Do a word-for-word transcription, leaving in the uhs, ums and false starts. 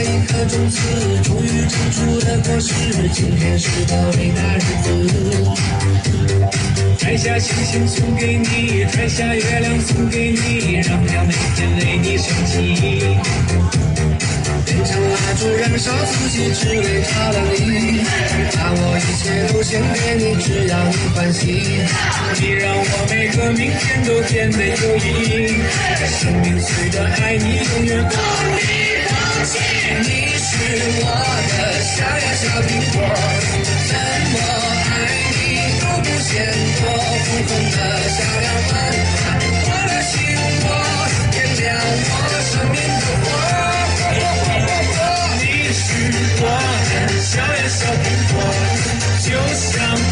一颗种子，终于长出了果实。今天是个伟大日子，摘下星星送给你，摘下月亮送给你，让亮每天为你升起。点上蜡烛，燃烧自己，只为照亮你。把我一切都献给你，只要你欢喜。你让我每个明天都变得有意义。生命随着爱你，永远不离不弃。你是我的小呀小苹果，怎么爱你都不嫌多。红红的小两碗，我的心窝，点亮我生命的火。你是我的小呀小苹果，就像